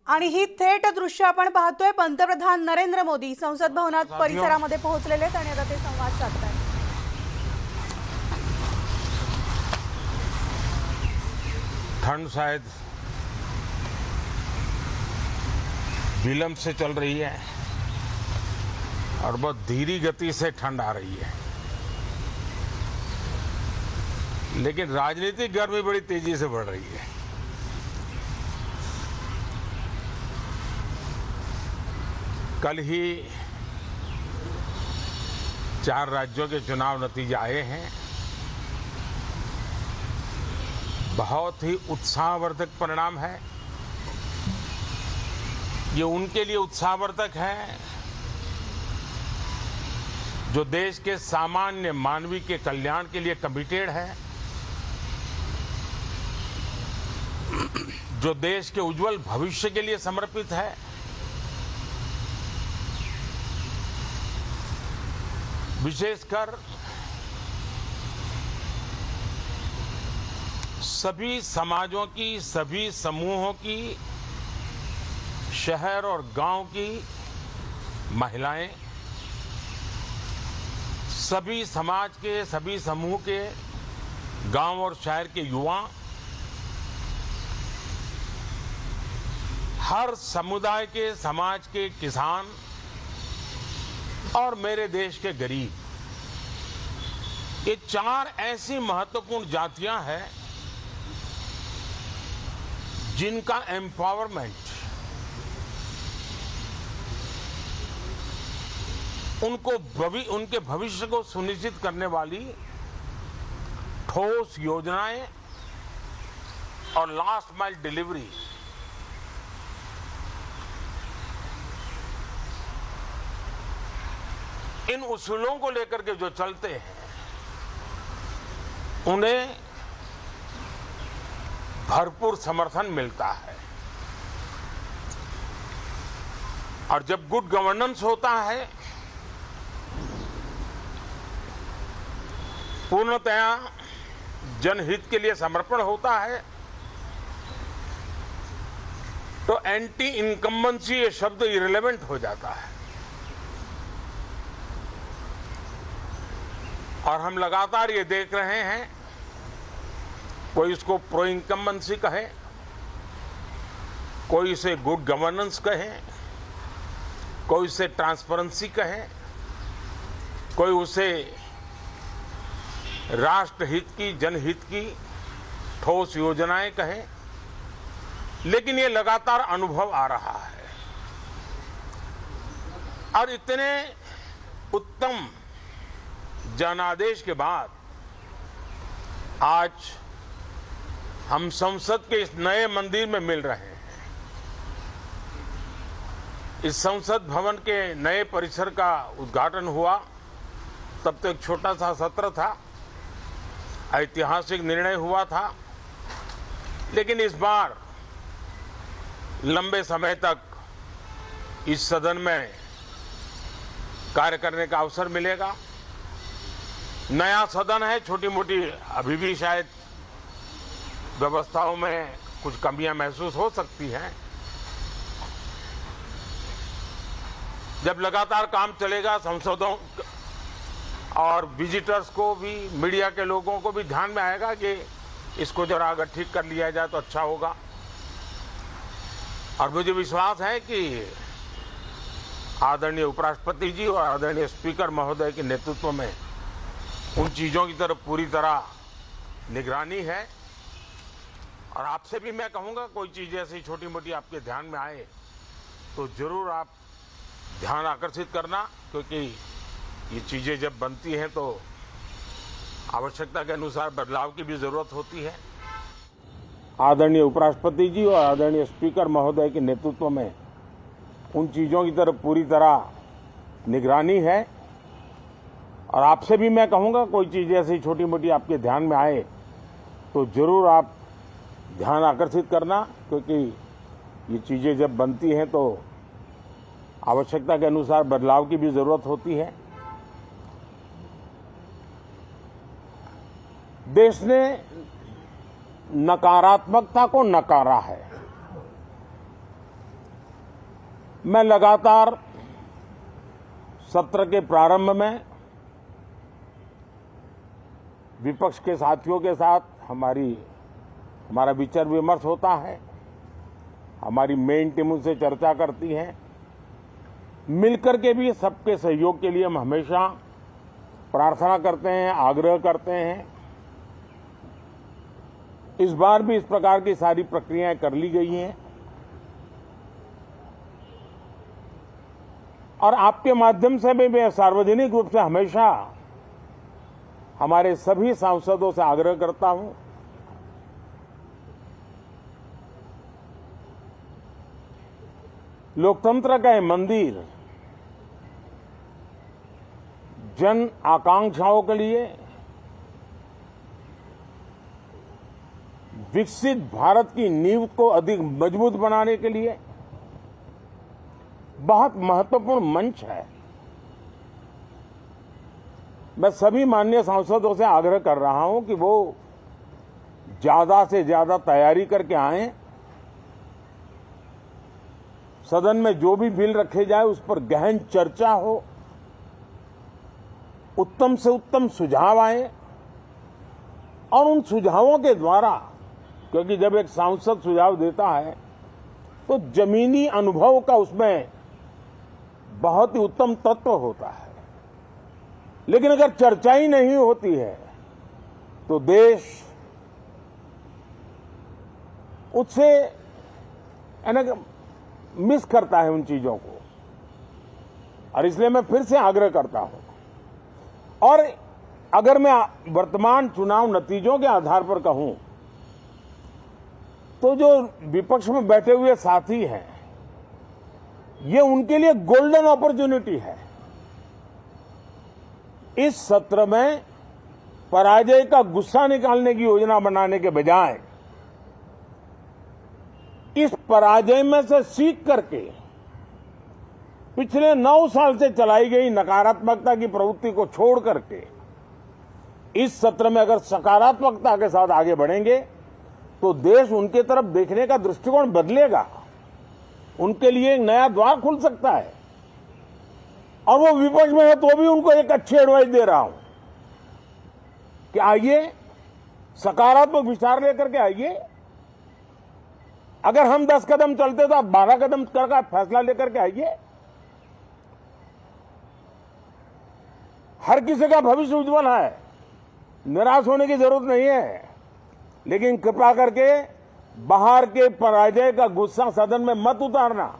आणि ही थेट दृश्य आपण पाहतोय. पंतप्रधान नरेंद्र मोदी संसद भवनात परिसरामध्ये पोहोचलेले आहेत आणि आता ते संवाद साधतात. ठंड शायद विलंब से चल रही है और बहुत धीमी गति से ठंड आ रही है, लेकिन राजनीतिक गर्मी बड़ी तेजी से बढ़ रही है। कल ही 4 राज्यों के चुनाव नतीजे आए हैं। बहुत ही उत्साहवर्धक परिणाम है। ये उनके लिए उत्साहवर्धक है जो देश के सामान्य मानवी के कल्याण के लिए कमिटेड है, जो देश के उज्जवल भविष्य के लिए समर्पित है, विशेषकर सभी समाजों की, सभी समूहों की, शहर और गांव की महिलाएं, सभी समाज के, सभी समूह के, गांव और शहर के युवा, हर समुदाय के, समाज के किसान और मेरे देश के गरीब, ये 4 ऐसी महत्वपूर्ण जातियां हैं जिनका एम्पावरमेंट, उनके भविष्य को सुनिश्चित करने वाली ठोस योजनाएं और लास्ट माइल डिलीवरी, इन उसूलों को लेकर के जो चलते हैं उन्हें भरपूर समर्थन मिलता है। और जब गुड गवर्नेंस होता है, पूर्णतया जनहित के लिए समर्पण होता है, तो एंटी इनकम्बेंसी ये शब्द इरेलेवेंट हो जाता है। और हम लगातार ये देख रहे हैं, कोई इसको प्रो इनकम्बेंसी कहे, कोई इसे गुड गवर्नेंस कहे, कोई इसे ट्रांसपेरेंसी कहे, कोई उसे राष्ट्रहित की, जनहित की ठोस योजनाएं कहें, लेकिन ये लगातार अनुभव आ रहा है। और इतने उत्तम जनादेश के बाद आज हम संसद के इस नए मंदिर में मिल रहे हैं। इस संसद भवन के नए परिसर का उद्घाटन हुआ, तब तो एक छोटा सा सत्र था, ऐतिहासिक निर्णय हुआ था, लेकिन इस बार लंबे समय तक इस सदन में कार्य करने का अवसर मिलेगा। नया सदन है, छोटी मोटी अभी भी शायद व्यवस्थाओं में कुछ कमियां महसूस हो सकती हैं। जब लगातार काम चलेगा, सांसदों और विजिटर्स को भी, मीडिया के लोगों को भी ध्यान में आएगा कि इसको जरा अगर ठीक कर लिया जाए तो अच्छा होगा। और मुझे विश्वास है कि आदरणीय उपराष्ट्रपति जी और आदरणीय स्पीकर महोदय के नेतृत्व में उन चीज़ों की तरफ पूरी तरह निगरानी है। और आपसे भी मैं कहूँगा, कोई चीज़ ऐसी छोटी मोटी आपके ध्यान में आए तो ज़रूर आप ध्यान आकर्षित करना, क्योंकि ये चीज़ें जब बनती हैं तो आवश्यकता के अनुसार बदलाव की भी ज़रूरत होती है। आदरणीय उपराष्ट्रपति जी और आदरणीय स्पीकर महोदय के नेतृत्व में उन चीज़ों की तरफ पूरी तरह निगरानी है। और आपसे भी मैं कहूँगा, कोई चीज़ ऐसी छोटी मोटी आपके ध्यान में आए तो ज़रूर आप ध्यान आकर्षित करना, क्योंकि ये चीज़ें जब बनती हैं तो आवश्यकता के अनुसार बदलाव की भी ज़रूरत होती है। देश ने नकारात्मकता को नकारा है। मैं लगातार सत्र के प्रारंभ में विपक्ष के साथियों के साथ हमारा विचार विमर्श होता है। हमारी मेन टीम उनसे चर्चा करती है। मिलकर के भी सबके सहयोग के लिए हम हमेशा प्रार्थना करते हैं, आग्रह करते हैं। इस बार भी इस प्रकार की सारी प्रक्रियाएं कर ली गई हैं और आपके माध्यम से भी मैं सार्वजनिक रूप से हमेशा हमारे सभी सांसदों से आग्रह करता हूं, लोकतंत्र का ये मंदिर जन आकांक्षाओं के लिए, विकसित भारत की नींव को अधिक मजबूत बनाने के लिए बहुत महत्वपूर्ण मंच है। मैं सभी माननीय सांसदों से आग्रह कर रहा हूं कि वो ज्यादा से ज्यादा तैयारी करके आएं। सदन में जो भी बिल रखे जाए उस पर गहन चर्चा हो, उत्तम से उत्तम सुझाव आए और उन सुझावों के द्वारा, क्योंकि जब एक सांसद सुझाव देता है तो जमीनी अनुभव का उसमें बहुत ही उत्तम तत्व होता है। लेकिन अगर चर्चा ही नहीं होती है तो देश उससे मिस करता है उन चीजों को। और इसलिए मैं फिर से आग्रह करता हूं, और अगर मैं वर्तमान चुनाव नतीजों के आधार पर कहूं तो जो विपक्ष में बैठे हुए साथी हैं, ये उनके लिए गोल्डन अपॉर्चुनिटी है। इस सत्र में पराजय का गुस्सा निकालने की योजना बनाने के बजाय इस पराजय में से सीख करके पिछले 9 साल से चलाई गई नकारात्मकता की प्रवृत्ति को छोड़ करके इस सत्र में अगर सकारात्मकता के साथ आगे बढ़ेंगे तो देश उनके तरफ देखने का दृष्टिकोण बदलेगा। उनके लिए एक नया द्वार खुल सकता है। और वो विपक्ष में है तो भी उनको एक अच्छी एडवाइस दे रहा हूं कि आइए, सकारात्मक विचार लेकर के आइए। अगर हम 10 कदम चलते तो आप 12 कदम करके फैसला लेकर के आइए। हर किसी का भविष्य उज्जवल है, निराश होने की जरूरत नहीं है। लेकिन कृपा करके बाहर के पराजय का गुस्सा सदन में मत उतारना।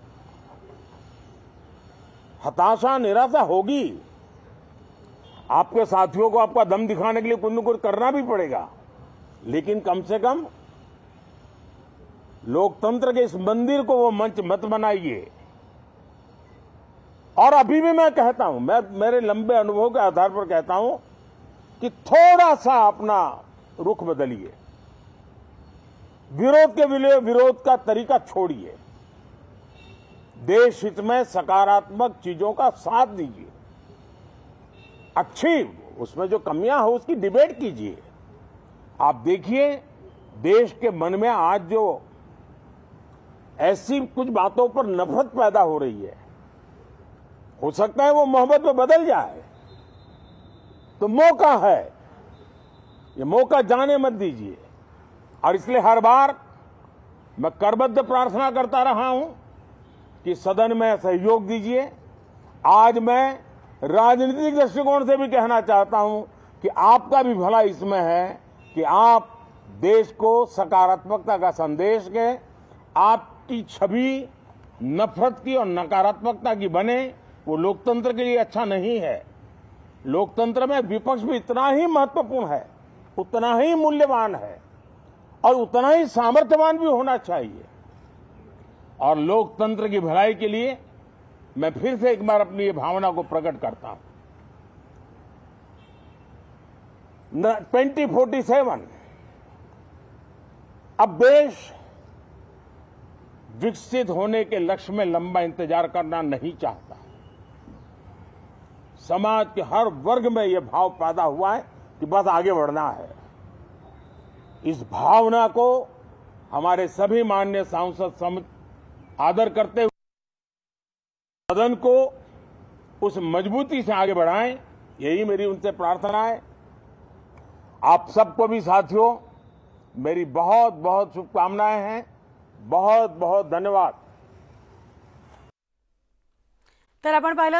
हताशा, निराशा होगी। आपके साथियों को आपका दम दिखाने के लिए कुछ न कुछ करना भी पड़ेगा, लेकिन कम से कम लोकतंत्र के इस मंदिर को वो मंच मत बनाइए। और अभी भी मैं कहता हूं, मैं मेरे लंबे अनुभव के आधार पर कहता हूं कि थोड़ा सा अपना रुख बदलिए, विरोध के लिए विरोध का तरीका छोड़िए, देश हित में सकारात्मक चीजों का साथ दीजिए। अच्छी, उसमें जो कमियां हो उसकी डिबेट कीजिए। आप देखिए, देश के मन में आज जो ऐसी कुछ बातों पर नफरत पैदा हो रही है, हो सकता है वो मोहब्बत में बदल जाए। तो मौका है, ये मौका जाने मत दीजिए। और इसलिए हर बार मैं करबद्ध प्रार्थना करता रहा हूं कि सदन में सहयोग दीजिए। आज मैं राजनीतिक दृष्टिकोण से भी कहना चाहता हूं कि आपका भी भला इसमें है कि आप देश को सकारात्मकता का संदेश दें। आपकी छवि नफरत की और नकारात्मकता की बने, वो लोकतंत्र के लिए अच्छा नहीं है। लोकतंत्र में विपक्ष भी इतना ही महत्वपूर्ण है, उतना ही मूल्यवान है और उतना ही सामर्थ्यवान भी होना चाहिए। और लोकतंत्र की भलाई के लिए मैं फिर से एक बार अपनी ये भावना को प्रकट करता हूं। 2047 अब देश विकसित होने के लक्ष्य में लंबा इंतजार करना नहीं चाहता। समाज के हर वर्ग में यह भाव पैदा हुआ है कि बस आगे बढ़ना है। इस भावना को हमारे सभी माननीय सांसद आदर करते हुए सदन को उस मजबूती से आगे बढ़ाएं, यही मेरी उनसे प्रार्थना है। आप सबको भी साथियों मेरी बहुत बहुत शुभकामनाएं हैं। बहुत बहुत धन्यवाद। तर आपण पाहिलं